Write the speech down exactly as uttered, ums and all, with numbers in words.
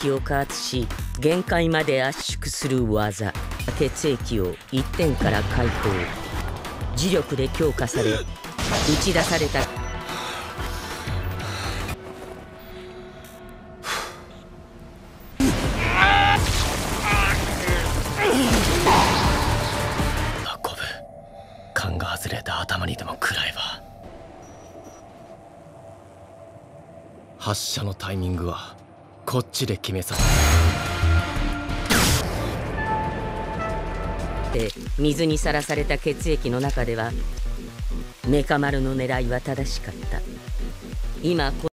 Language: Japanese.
液を加圧し限界まで圧縮する技。血液を一点から解放。磁力で強化され打ち出された運ぶ。勘が外れた頭にでも食らえば。発射のタイミングはこっちで決めさせて水にさらされた血液の中ではメカ丸の狙いは正しかった。今